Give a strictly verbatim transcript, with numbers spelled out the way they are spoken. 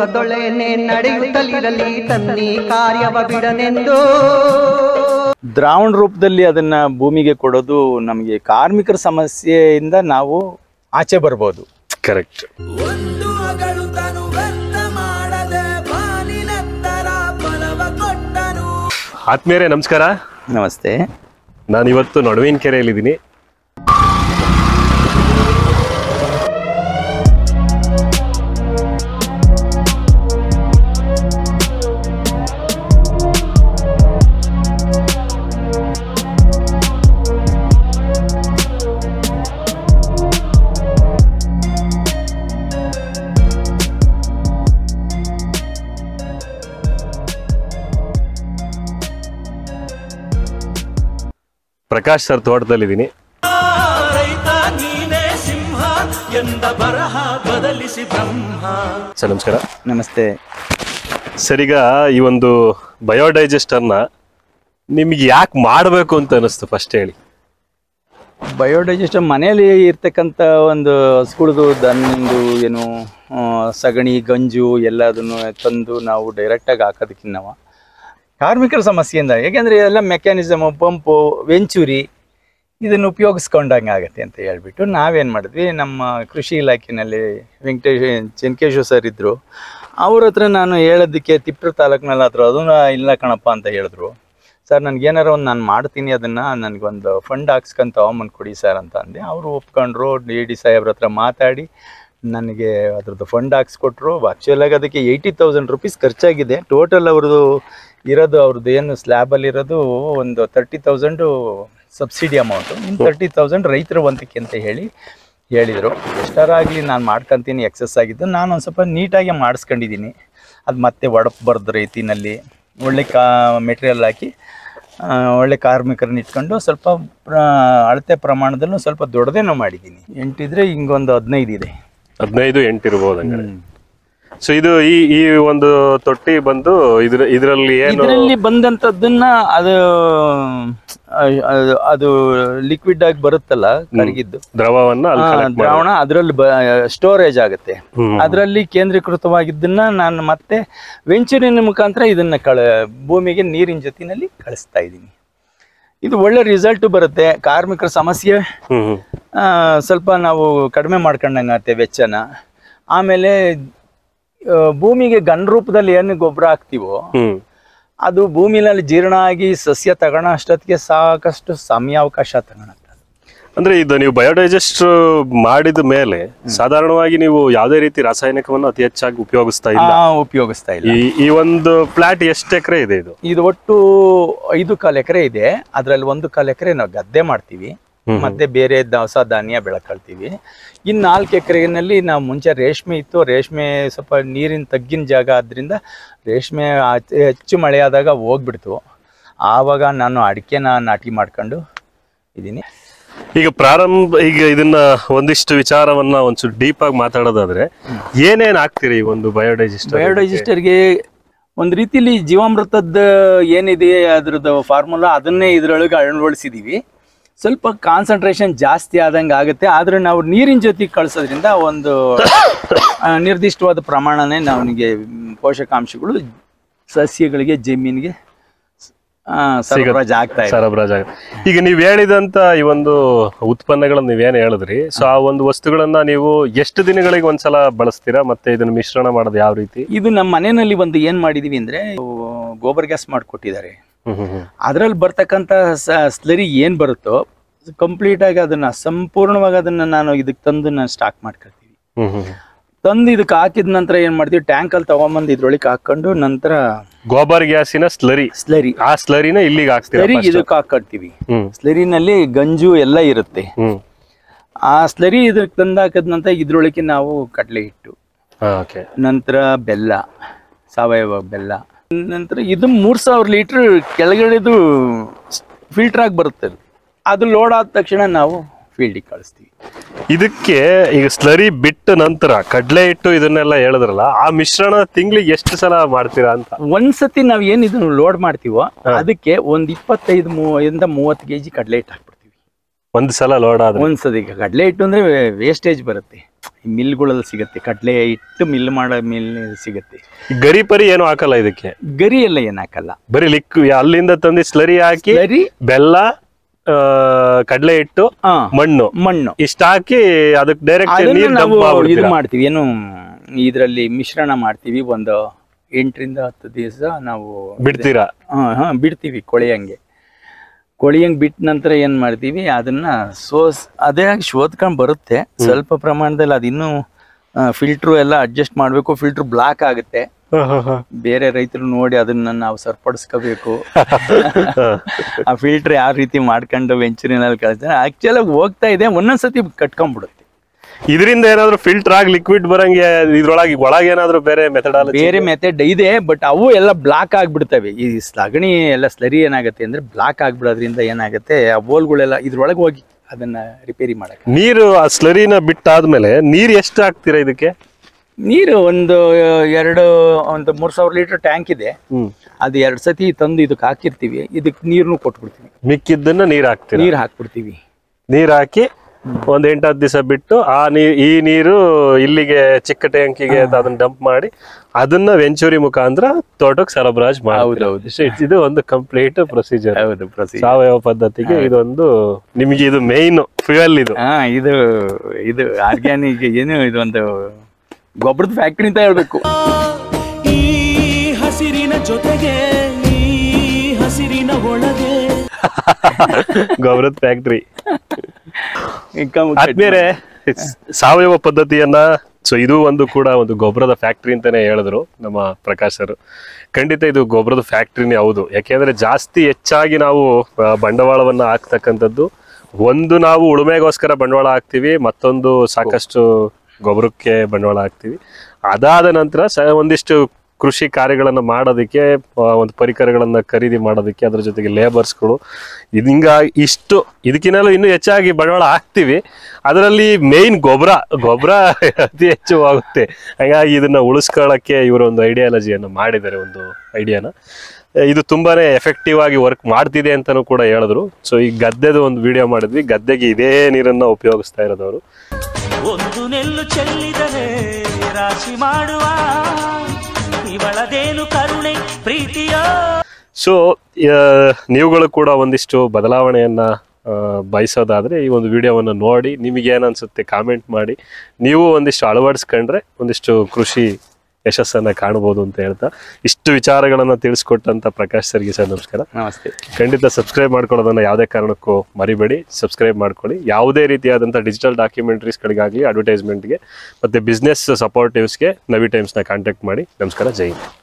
ಲೋಕದೊಳೆನೆ ನಡೆಯುತ್ತಲಿರಲಿ ತನ್ನಿ ಕಾರ್ಯವ ಬಿಡನೆಂದು. ದ್ರಾವಣ ರೂಪದಲ್ಲಿ ಅದನ್ನ ಭೂಮಿಗೆ ಕೊಡೋದು ನಮಗೆ ಕಾರ್ಮಿಕರ ಸಮಸ್ಯೆಯಿಂದ ನಾವು ಆಚೆ ಬರ್ಬೋದು. ಕರೆಕ್ಟ್. ಆತ್ಮೀಯರೇ ನಮಸ್ಕಾರ. ನಮಸ್ತೆ. ನಾನು ಇವತ್ತು ನಡುವಿನ ಕೆರೆಯಲ್ಲಿದ್ದೀನಿ. ಪ್ರಕಾಶ್ ಸರ್ ತೋಟದಲ್ಲಿದ್ದೀನಿ. ಸರ್ ನಮಸ್ಕಾರ. ನಮಸ್ತೆ ಸರ್, ಈಗ ಈ ಒಂದು ಬಯೋಡೈಜೆಸ್ಟರ್ನ ನಿಮ್ಗೆ ಯಾಕೆ ಮಾಡಬೇಕು ಅಂತ ಅನಿಸ್ತು ಫಸ್ಟ್ ಹೇಳಿ. ಬಯೋಡೈಜೆಸ್ಟರ್ ಮನೆಯಲ್ಲಿ ಇರ್ತಕ್ಕಂಥ ಒಂದು ಹಸುಗಳದು ದನದ್ದು ಏನು ಸಗಣಿ ಗಂಜು ಎಲ್ಲದನ್ನು ತಂದು ನಾವು ಡೈರೆಕ್ಟಾಗಿ ಹಾಕೋದಕ್ಕಿಂತ ಕಾರ್ಮಿಕರ ಸಮಸ್ಯೆಯಿಂದ, ಏಕೆಂದರೆ ಎಲ್ಲ ಮೆಕ್ಯಾನಿಸಮು ಪಂಪು ವೆಂಚುರಿ ಇದನ್ನು ಉಪಯೋಗಿಸ್ಕೊಂಡಂಗೆ ಆಗುತ್ತೆ ಅಂತ ಹೇಳ್ಬಿಟ್ಟು ನಾವೇನು ಮಾಡಿದ್ವಿ, ನಮ್ಮ ಕೃಷಿ ಇಲಾಖೆಯಲ್ಲಿ ವೆಂಕಟೇಶ್ ಚೆನ್ಕೇಶ್ವರ ಸರ್ ಇದ್ದರು, ಅವ್ರ ಹತ್ರ ನಾನು ಹೇಳೋದಕ್ಕೆ ತಿಪ್ಟೂರು ತಾಲೂಕಿನಲ್ಲಿ ಹತ್ರ ಅದನ್ನು ಇಲ್ಲ ಕಣಪ್ಪ ಅಂತ ಹೇಳಿದ್ರು. ಸರ್ ನನಗೇನಾರು ಒಂದು ನಾನು ಮಾಡ್ತೀನಿ, ಅದನ್ನು ನನಗೊಂದು ಫಂಡ್ ಹಾಕ್ಸ್ಕೊಂತ ತಗೊಂಬಂದು ಕೊಡಿ ಸರ್ ಅಂತ ಅಂದೆ. ಅವರು ಒಪ್ಕೊಂಡ್ರು. ಡಿ ಡಿ ಸಾಹೇಬ್ರ ಹತ್ರ ಮಾತಾಡಿ ನನಗೆ ಅದ್ರದ್ದು ಫಂಡ್ ಹಾಕ್ಸ್ಕೊಟ್ರು. ಆ್ಯಕ್ಚುಲಾಗಿ ಅದಕ್ಕೆ ಏಯ್ಟಿ ತೌಸಂಡ್ ರುಪೀಸ್ ಖರ್ಚಾಗಿದೆ. ಟೋಟಲ್ ಅವ್ರದ್ದು ಇರೋದು ಅವ್ರದ್ದು ಏನು ಸ್ಲ್ಯಾಬಲ್ಲಿರೋದು ಒಂದು ತರ್ಟಿ ತೌಸಂಡು ಸಬ್ಸಿಡಿ ಅಮೌಂಟು, ಇನ್ನು ತರ್ಟಿ ತೌಸಂಡ್ ರೈತರ ವಂತಿಕೆ ಅಂತ ಹೇಳಿ ಹೇಳಿದರು. ಎಷ್ಟರಾಗಲಿ ನಾನು ಮಾಡ್ಕೊತೀನಿ, ಎಕ್ಸಸ್ ಆಗಿದ್ದು ನಾನು ಒಂದು ಸ್ವಲ್ಪ ನೀಟಾಗಿ ಮಾಡಿಸ್ಕೊಂಡಿದ್ದೀನಿ. ಅದು ಮತ್ತೆ ಒಡಪು ಬರೆದ ರೀತಿಯಲ್ಲಿ ಒಳ್ಳೆ ಕಾ ಮೆಟೀರಿಯಲ್ ಹಾಕಿ ಒಳ್ಳೆ ಕಾರ್ಮಿಕರನ್ನ ಇಟ್ಕೊಂಡು ಸ್ವಲ್ಪ ಅಳತೆ ಪ್ರಮಾಣದಲ್ಲೂ ಸ್ವಲ್ಪ ದೊಡ್ಡದೇನೋ ಮಾಡಿದ್ದೀನಿ. ಎಂಟಿದ್ರೆ ಹಿಂಗೊಂದು ಹದಿನೈದು ಇದೆ. ಹದಿನೈದು ಎಂಟು ಇರ್ಬೋದು ಹಂಗಾರೆ. ಸೊ ಇದು ಈ ಈ ಒಂದು ತೊಟ್ಟಿ ಬಂದು ಇದ್ರ ಇದರಲ್ಲಿ ಏನು ಇದರಲ್ಲಿ ಬಂದಂಥದ್ದನ್ನ ಅದು ಅದು ಲಿಕ್ವಿಡ್ ಆಗಿ ಬರುತ್ತಲ್ಲ ಕರಗಿದ್ದು ದ್ರವವನ್ನ ದ್ರಾವಣ ಅದರಲ್ಲಿ ಸ್ಟೋರೇಜ್ ಆಗುತ್ತೆ. ಅದರಲ್ಲಿ ಕೇಂದ್ರೀಕೃತವಾಗಿದ್ದನ್ನ ನಾನು ಮತ್ತೆ ವೆಂಚೂರಿನ ಮುಖಾಂತರ ಇದನ್ನ ಕಳ ಭೂಮಿಗೆ ನೀರಿನ ಜೊತೆನಲ್ಲಿ ಕಳಿಸ್ತಾ ಇದ್ದೀನಿ. ಇದು ಒಳ್ಳೆ ರಿಸಲ್ಟ್ ಬರುತ್ತೆ. ಕಾರ್ಮಿಕರ ಸಮಸ್ಯೆ ಸ್ವಲ್ಪ ನಾವು ಕಡಿಮೆ ಮಾಡ್ಕೊಂಡಂಗಾಗುತ್ತೆ ವೆಚ್ಚನ. ಆಮೇಲೆ ಭೂಮಿಗೆ ಗನ್ ರೂಪದಲ್ಲಿ ಏನು ಗೊಬ್ಬರ ಹಾಕ್ತಿವೋ ಅದು ಭೂಮಿನಲ್ಲಿ ಜೀರ್ಣ ಆಗಿ ಸಸ್ಯ ತಗೋಣ ಅಷ್ಟೊತ್ತಿಗೆ ಸಾಕಷ್ಟು ಸಮಯಾವಕಾಶ ತಗೊಳುತ್ತೆ. ಅಂದ್ರೆ ಇದು ನೀವು ಬಯೋಡೈಜೆಸ್ಟ್ ಮಾಡಿದ ಮೇಲೆ ಸಾಧಾರಣವಾಗಿ ನೀವು ಯಾವುದೇ ರೀತಿ ರಾಸಾಯನಿಕವನ್ನು ಅತಿ ಹೆಚ್ಚಾಗಿ ಉಪಯೋಗಿಸ್ತಾ ಇಲ್ಲ ಉಪಯೋಗಿಸ್ತಾ ಇಲ್ಲ ಈ ಒಂದು ಪ್ಲಾಟ್ ಎಷ್ಟು ಎಕರೆ ಇದೆ? ಇದು ಇದು ಒಟ್ಟು ಐದು ಕಾಲು ಎಕರೆ ಇದೆ. ಅದ್ರಲ್ಲಿ ಒಂದು ಕಾಲು ಎಕರೆ ನಾವು ಗದ್ದೆ ಮಾಡ್ತೀವಿ, ಮತ್ತೆ ಬೇರೆ ದವಸ ಧಾನ್ಯ ಬೆಳ್ಕೊಳ್ತೀವಿ. ಇನ್ನು ನಾಲ್ಕು ಎಕರೆನಲ್ಲಿ ನಾವು ಮುಂಚೆ ರೇಷ್ಮೆ ಇತ್ತು. ರೇಷ್ಮೆ ಸ್ವಲ್ಪ ನೀರಿನ ತಗ್ಗಿನ ಜಾಗ ಆದ್ರಿಂದ ರೇಷ್ಮೆ ಹೆಚ್ಚು ಮಳೆ ಆದಾಗ ಹೋಗ್ಬಿಡ್ತು. ಆವಾಗ ನಾನು ಅಡಿಕೆನ ನಾಟಿ ಮಾಡ್ಕೊಂಡು ಇದ್ದೀನಿ. ಈಗ ಪ್ರಾರಂಭ ಈಗ ಇದನ್ನ ಒಂದಿಷ್ಟು ವಿಚಾರವನ್ನ ಒಂಚೂರು ಡೀಪ್ ಆಗಿ ಮಾತಾಡೋದಾದ್ರೆ ಏನೇನ್ ಹಾಕ್ತೀರಿ ಈ ಒಂದು ಬಯೋಡೈಜೆಸ್ಟರ್? ಬಯೋಡೈಜೆಸ್ಟರ್ಗೆ ಒಂದು ರೀತಿಲಿ ಜೀವಾಮೃತದ ಏನಿದೆ ಅದ್ರದ್ದು ಫಾರ್ಮುಲಾ ಅದನ್ನೇ ಇದ್ರೊಳಗೆ ಅಳವಡಿಸಿದೀವಿ. ಸ್ವಲ್ಪ ಕಾನ್ಸಂಟ್ರೇಷನ್ ಜಾಸ್ತಿ ಆದಂಗೆ ಆಗುತ್ತೆ. ಆದರೆ ನಾವು ನೀರಿನ ಜೊತೆಗೆ ಕಳಿಸೋದ್ರಿಂದ ಒಂದು ನಿರ್ದಿಷ್ಟವಾದ ಪ್ರಮಾಣನೇ ನಮಗೆ ಪೋಷಕಾಂಶಗಳು ಸಸ್ಯಗಳಿಗೆ ಜಮೀನಿಗೆ ಸರಬರಾಜು ಆಗ್ತಾ ಇದೆ. ಸರಬರಾಜು. ಈಗ ನೀವು ಹೇಳಿದಂತ ಈ ಒಂದು ಉತ್ಪನ್ನಗಳನ್ನ ನೀವೇನು ಹೇಳಿದ್ರಿ, ಸೊ ಆ ಒಂದು ವಸ್ತುಗಳನ್ನ ನೀವು ಎಷ್ಟು ದಿನಗಳಿಗೆ ಒಂದ್ಸಲ ಬಳಸ್ತೀರಾ? ಮತ್ತೆ ಇದನ್ನ ಮಿಶ್ರಣ ಮಾಡೋದು ಯಾವ ರೀತಿ? ಇದು ನಮ್ಮ ಮನೆಯಲ್ಲಿ ಒಂದು ಏನ್ ಮಾಡಿದೀವಿ ಅಂದ್ರೆ ಗೋಬರ್ ಗ್ಯಾಸ್ ಮಾಡಿಕೊಟ್ಟಿದ್ದಾರೆ. ಅದ್ರಲ್ಲಿ ಬರ್ತಕ್ಕಂಥ ಸ್ಲರಿ ಏನ್ ಬರುತ್ತೋ ಕಂಪ್ಲೀಟ್ ಆಗಿ ಅದನ್ನ ಸಂಪೂರ್ಣವಾಗಿ ಅದನ್ನ ನಾನು ಇದಕ್ಕೆ ತಂದು ನಾನು ಸ್ಟಾಕ್ ಮಾಡ್ಕೊಳ್ತೀವಿ. ತಂದು ಇದಕ್ಕೆ ಹಾಕಿದ ನಂತರ ಏನ್ ಮಾಡ್ತೀವಿ, ಟ್ಯಾಂಕ್ ಅಲ್ಲಿ ತಗೊಂಬಂದು ಇದ್ರೊಳಗೆ ಹಾಕೊಂಡು ನಂತರ ಗೋಬರ್ ಗ್ಯಾಸಿನ ಸ್ಲರಿ ಸ್ಲರಿ ಆ ಸ್ಲರಿನ ಇಲ್ಲಿಗೆ ಹಾಕ್ತೀವಿ, ಇದಕ್ಕೆ ಹಾಕೊಳ್ತೀವಿ. ಸ್ಲರಿನಲ್ಲಿ ಗಂಜು ಎಲ್ಲ ಇರುತ್ತೆ. ಆ ಸ್ಲರಿ ಇದಕ್ಕೆ ತಂದು ಹಾಕಿದ ನಂತರ ಇದ್ರೊಳಗೆ ನಾವು ಕಡಲೆ ಹಿಟ್ಟು, ನಂತರ ಬೆಲ್ಲ, ಸಾವಯವ ಬೆಲ್ಲ, ನಂತರ ಇದು ಮೂರ್ ಸಾವಿರ ಲೀಟರ್ ಕೆಳಗಡೆದು ಫಿಲ್ಟರ್ ಆಗಿ ಬರುತ್ತೆ. ಅದು ಲೋಡ್ ಆದ ತಕ್ಷಣ ನಾವು ಫೀಲ್ಡಿಗೆ ಕಳಿಸ್ತೀವಿ. ಇದಕ್ಕೆ ಈಗ ಸ್ಲರಿ ಬಿಟ್ಟ ನಂತರ ಕಡಲೆ ಹಿಟ್ಟು ಇದನ್ನೆಲ್ಲ ಹೇಳಿದ್ರಲ್ಲ, ಆ ಮಿಶ್ರಣ ತಿಂಗಳಿಗೆ ಎಷ್ಟು ಸಲ ಮಾಡ್ತೀರಾ ಅಂತ? ಒಂದ್ಸತಿ ನಾವ್ ಏನ್ ಇದನ್ನು ಲೋಡ್ ಮಾಡ್ತೀವೋ ಅದಕ್ಕೆ ಒಂದ್ ಇಪ್ಪತ್ತೈದು ಇಂದ ಮೂವತ್ತು ಕೆಜಿ ಕಡಲೆ ಹಿಟ್ಟು ಹಾಕ್ಬಿಡ್ತೀವಿ. ಒಂದ್ ಸಲ ಲೋಡ್ ಆದ್ರೆ ಒಂದ್ಸತಿ ಕಡಲೆ ಹಿಟ್ಟು ಅಂದ್ರೆ ವೇಸ್ಟೇಜ್ ಬರುತ್ತೆ, ಮಿಲ್ಗಳಲ್ಲಿ ಸಿಗುತ್ತೆ, ಕಡಲೆ ಹಿಟ್ಟು ಮಿಲ್ ಮಾಡೋ ಮಿಲ್ ಸಿಗುತ್ತೆ. ಗರಿ ಪರಿ ಏನು ಹಾಕಲ್ಲ ಇದಕ್ಕೆ? ಗರಿ ಎಲ್ಲ ಏನ್ ಹಾಕಲ್ಲ, ಬರೀ ಲಿಕ್ ಅಲ್ಲಿಂದ ತಂದು ಸ್ಲರಿ ಹಾಕಿ ಗರಿ ಬೆಲ್ಲ ಕಡಲೆ ಹಿಟ್ಟು ಮಣ್ಣು ಮಣ್ಣು ಇಷ್ಟ ಹಾಕಿ ಅದಕ್ಕೆ ಡೈರೆಕ್ಟ್ ಅದನ್ನ ನೀರು ನಾವು dump ಇದು ಮಾಡ್ಬಿಡ್ತೀರಾ? ಮಾಡ್ತೀವಿ, ಏನು ಇದರಲ್ಲಿ ಮಿಶ್ರಣ ಮಾಡ್ತೀವಿ. ಒಂದು ಎಂಟರಿಂದ ಹತ್ತು ದಿವಸ ನಾವು ಬಿಡ್ತೀರಾ? ಹಾ ಹಾ ಬಿಡ್ತೀವಿ ಕೊಳೆಯಂಗೆ. ಕೊಳೆಯಂಗೆ ಬಿಟ್ಟ ನಂತರ ಏನ್ ಮಾಡ್ತೀವಿ, ಅದನ್ನ ಸೋಸ್ ಅದೇ ಶೋದ್ಕೊಂಡ್ ಬರುತ್ತೆ. ಸ್ವಲ್ಪ ಪ್ರಮಾಣದಲ್ಲಿ ಅದಿನ್ನೂ ಫಿಲ್ಟ್ರು ಎಲ್ಲ ಅಡ್ಜಸ್ಟ್ ಮಾಡ್ಬೇಕು. ಫಿಲ್ಟ್ರ್ ಬ್ಲಾಕ್ ಆಗುತ್ತೆ, ಬೇರೆ ರೈತರು ನೋಡಿ ಅದನ್ನ ನಾವು ಸರಿಪಡಿಸ್ಕೋಬೇಕು. ಆ ಫಿಲ್ಟರ್ ಯಾವ ರೀತಿ ಮಾಡ್ಕೊಂಡು ವೆಂಚೂರಿನಲ್ಲಿ ಕಳಿಸ್ತಾರೆ ಆಕ್ಚುಲ್ ಆಗಿ ಹೋಗ್ತಾ ಇದೆ, ಒಂದೊಂದ್ಸತಿ ಕಟ್ಕೊಂಡ್ಬಿಡುತ್ತೆ. ಇದರಿಂದ ಏನಾದ್ರು ಫಿಲ್ಟರ್ ಆಗಿ ಲಿಕ್ವಿಡ್ ಬರಂಗೆ ಇದ್ರೊಳಗೆ ಒಳಗೆ ಏನಾದ್ರು ಬೇರೆ ಮೆಥಡಾಲಜಿ ಬೇರೆ ಮೆಥಡ್ ಇದೆ, ಬಟ್ ಅವು ಎಲ್ಲ ಬ್ಲಾಕ್ ಆಗ್ಬಿಡ್ತವೆ. ಈ ಸಗಣಿ ಎಲ್ಲ ಸ್ಲರಿ ಏನಾಗುತ್ತೆ ಅಂದ್ರೆ ಬ್ಲಾಕ್ ಆಗ್ಬಿಡೋದ್ರಿಂದ ಏನಾಗುತ್ತೆ, ಆ ಬೋಲ್ಗಳೆಲ್ಲ ಇದ್ರೊಳಗೆ ಹೋಗಿ ಅದನ್ನ ರಿಪೇರಿ ಮಾಡಕ್ಕೆ. ನೀರು ಆ ಸ್ಲರಿನ ಬಿಟ್ಟಾದ್ಮೇಲೆ ನೀರ್ ಎಷ್ಟು ಹಾಕ್ತೀರಾ ಇದಕ್ಕೆ? ನೀರು ಒಂದು ಎರಡು ಒಂದು ಮೂರ್ ಸಾವಿರ ಲೀಟರ್ ಟ್ಯಾಂಕ್ ಇದೆ, ಅದು ಎರಡ್ ಸತಿ ತಂದು ಇದಕ್ಕೆ ಹಾಕಿರ್ತೀವಿ. ಇದಕ್ಕೆ ನೀರ್ನು ಕೊಟ್ಬಿಡ್ತೀವಿ, ಮಿಕ್ಕಿದ್ದನ್ನ ನೀರ್ ಹಾಕ್ತೀರಾ? ನೀರ್ ಹಾಕ್ಬಿಡ್ತೀವಿ. ನೀರ್ ಹಾಕಿ ಒಂದ್ ಎಂಟು ಹತ್ತು ದಿವಸ ಬಿಟ್ಟು ಆ ನೀರ್ ಈ ನೀರು ಇಲ್ಲಿಗೆ ಚಿಕ್ಕ ಟ್ಯಾಂಕಿಗೆ ಅದನ್ನ ಡಂಪ್ ಮಾಡಿ ಅದನ್ನ ವೆಂಚೂರಿ ಮುಖಾಂತರ ತೋಟಕ್ಕೆ ಸರಬರಾಜು ಹೌದೌದು. ಮಾಡಿ. ಇದು ಒಂದು ಕಂಪ್ಲೀಟ್ ಪ್ರೊಸೀಜರ್. ಹೌದು, ಪ್ರೊಸೀಜರ್. ಸಾವಯವ ಪದ್ಧತಿಗೆ ಇದೊಂದು ನಿಮ್ಗೆ ಇದು ಮೇನ್ ಫ್ಯೂಯಲ್. ಇದು ಹಾ ಇದು ಇದು ಆರ್ಗ್ಯಾನಿಕ್ ಏನು ಇದೊಂದು ಗೊಬ್ಬರದ ಫ್ಯಾಕ್ಟ್ರಿ ಅಂತ ಹೇಳ್ಬೇಕು. ಈ ಹಸಿರಿನ ಜೊತೆಗೆ ಈ ಹಸಿರಿನ ಒಳಗೆ ಗೊಬ್ಬರದ ಫ್ಯಾಕ್ಟ್ರಿ. ಆದ್ಮೇಲೆ ಸಾವಯವ ಪದ್ಧತಿಯನ್ನ, ಸೊ ಇದು ಒಂದು ಕೂಡ ಒಂದು ಗೊಬ್ಬರದ ಫ್ಯಾಕ್ಟ್ರಿ ಅಂತಾನೆ ಹೇಳಿದ್ರು ನಮ್ಮ ಪ್ರಕಾಶ್ ಸರ್. ಖಂಡಿತ ಇದು ಗೊಬ್ಬರದ ಫ್ಯಾಕ್ಟ್ರಿನೇ ಹೌದು. ಯಾಕೆಂದ್ರೆ ಜಾಸ್ತಿ ಹೆಚ್ಚಾಗಿ ನಾವು ಬಂಡವಾಳವನ್ನ ಹಾಕ್ತಕ್ಕಂಥದ್ದು, ಒಂದು ನಾವು ಉಳುಮೆಗೋಸ್ಕರ ಬಂಡವಾಳ ಹಾಕ್ತಿವಿ, ಮತ್ತೊಂದು ಸಾಕಷ್ಟು ಗೊಬ್ಬರಕ್ಕೆ ಬಂಡವಾಳ ಹಾಕ್ತಿವಿ. ಅದಾದ ನಂತರ ಸ ಒಂದಿಷ್ಟು ಕೃಷಿ ಕಾರ್ಯಗಳನ್ನ ಮಾಡೋದಕ್ಕೆ, ಒಂದು ಪರಿಕರಗಳನ್ನ ಖರೀದಿ ಮಾಡೋದಕ್ಕೆ, ಅದ್ರ ಜೊತೆಗೆ ಲೇಬರ್ಸ್ಗಳು, ಹಿಂಗ ಇಷ್ಟು ಇದಕ್ಕಿನ್ನೂ ಇನ್ನೂ ಹೆಚ್ಚಾಗಿ ಬಂಡವಾಳ ಹಾಕ್ತಿವಿ. ಅದರಲ್ಲಿ ಮೇಯ್ನ್ ಗೊಬ್ಬರ ಗೊಬ್ಬರ ಅತಿ ಹೆಚ್ಚು ಆಗುತ್ತೆ. ಹಾಗಾಗಿ ಇದನ್ನ ಉಳಿಸ್ಕೊಳ್ಳೋಕ್ಕೆ ಇವರು ಒಂದು ಐಡಿಯಾಲಜಿಯನ್ನು ಮಾಡಿದ್ದಾರೆ, ಒಂದು ಐಡಿಯಾನ. ಇದು ತುಂಬಾನೇ ಎಫೆಕ್ಟಿವ್ ಆಗಿ ವರ್ಕ್ ಮಾಡ್ತಿದೆ ಅಂತಾನೂ ಕೂಡ ಹೇಳಿದ್ರು. ಸೊ ಈ ಗದ್ದೆದು ಒಂದು ವಿಡಿಯೋ ಮಾಡಿದ್ವಿ, ಗದ್ದೆಗೆ ಇದೇ ನೀರನ್ನ ಉಪಯೋಗಿಸ್ತಾ ಇರೋದವರು. ಒಂದು ನೆಲ್ಲು ಚೆಲ್ಲಿದರೆ ರಾಶಿ ಮಾಡುವ ಇವಳದೇನು ಕರುಣೆ ಪ್ರೀತಿಯ. ಸೊ ನೀವುಗಳು ಕೂಡ ಒಂದಿಷ್ಟು ಬದಲಾವಣೆಯನ್ನ ಬಯಸೋದಾದ್ರೆ ಈ ಒಂದು ವಿಡಿಯೋವನ್ನು ನೋಡಿ ನಿಮಗೆ ಏನನ್ಸುತ್ತೆ ಕಾಮೆಂಟ್ ಮಾಡಿ. ನೀವು ಒಂದಿಷ್ಟು ಅಳವಡಿಸ್ಕೊಂಡ್ರೆ ಒಂದಿಷ್ಟು ಕೃಷಿ ಯಶಸ್ಸನ್ನ ಕಾಣಬಹುದು ಅಂತ ಹೇಳ್ತಾ, ಇಷ್ಟು ವಿಚಾರಗಳನ್ನ ತಿಳಿಸ್ಕೊಟ್ಟಂತ ಪ್ರಕಾಶ್ ಸರ್ಗೆ ಸರ್ ನಮಸ್ಕಾರ. ನಮಸ್ತೆ. ಖಂಡಿತ ಸಬ್ಸ್ಕ್ರೈಬ್ ಮಾಡ್ಕೊಳ್ಳೋದನ್ನ ಯಾವುದೇ ಕಾರಣಕ್ಕೂ ಮರಿಬೇಡಿ, ಸಬ್ಸ್ಕ್ರೈಬ್ ಮಾಡ್ಕೊಳ್ಳಿ. ಯಾವುದೇ ರೀತಿಯಾದಂಥ ಡಿಜಿಟಲ್ ಡಾಕ್ಯುಮೆಂಟ್ರೀಸ್ಗಳಿಗಾಗಲಿ, ಅಡ್ವರ್ಟೈಸ್ಮೆಂಟ್ಗೆ ಮತ್ತು ಬಿಸ್ನೆಸ್ ಸಪೋರ್ಟಿವ್ಸ್ಗೆ ನವಿ ಟೈಮ್ಸ್ನ ಕಾಂಟ್ಯಾಕ್ಟ್ ಮಾಡಿ. ನಮಸ್ಕಾರ, ಜೈ ಹಿಂದ್.